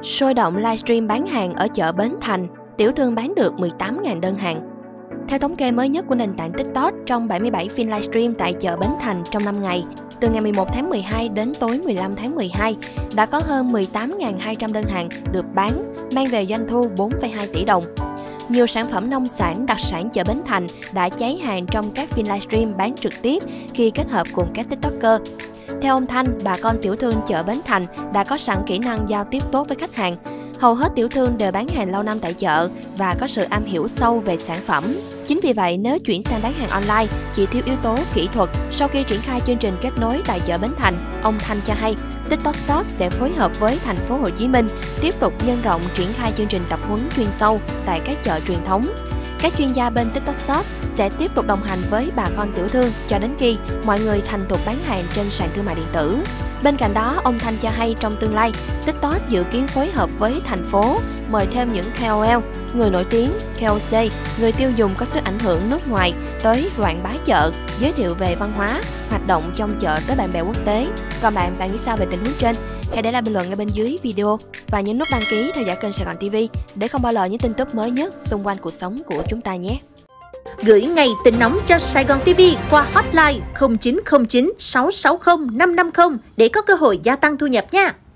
Sôi động livestream bán hàng ở chợ Bến Thành, tiểu thương bán được 18.000 đơn hàng. Theo thống kê mới nhất của nền tảng TikTok, trong 77 phiên livestream tại chợ Bến Thành trong 5 ngày, từ ngày 11 tháng 12 đến tối 15 tháng 12, đã có hơn 18.200 đơn hàng được bán, mang về doanh thu 4,2 tỷ đồng. Nhiều sản phẩm nông sản, đặc sản chợ Bến Thành đã cháy hàng trong các phiên livestream bán trực tiếp khi kết hợp cùng các TikToker. Theo ông Thanh, bà con tiểu thương chợ Bến Thành đã có sẵn kỹ năng giao tiếp tốt với khách hàng. Hầu hết tiểu thương đều bán hàng lâu năm tại chợ và có sự am hiểu sâu về sản phẩm. Chính vì vậy, nếu chuyển sang bán hàng online, chỉ thiếu yếu tố kỹ thuật. Sau khi triển khai chương trình kết nối tại chợ Bến Thành, ông Thanh cho hay TikTok Shop sẽ phối hợp với thành phố Hồ Chí Minh tiếp tục nhân rộng triển khai chương trình tập huấn chuyên sâu tại các chợ truyền thống. Các chuyên gia bên TikTok Shop sẽ tiếp tục đồng hành với bà con tiểu thương cho đến khi mọi người thành thục bán hàng trên sàn thương mại điện tử. Bên cạnh đó, ông Thanh cho hay trong tương lai, TikTok dự kiến phối hợp với thành phố mời thêm những KOL, người nổi tiếng, KOC, người tiêu dùng có sức ảnh hưởng nước ngoài tới quảng bá chợ, giới thiệu về văn hóa, hoạt động trong chợ tới bạn bè quốc tế. Còn bạn nghĩ sao về tình huống trên? Hãy để lại bình luận ở bên dưới video và nhấn nút đăng ký theo dõi kênh Sài Gòn TV để không bỏ lỡ những tin tức mới nhất xung quanh cuộc sống của chúng ta nhé. Gửi ngày tin nóng cho Sài Gòn TV qua hotline 0909 660 550 để có cơ hội gia tăng thu nhập nha.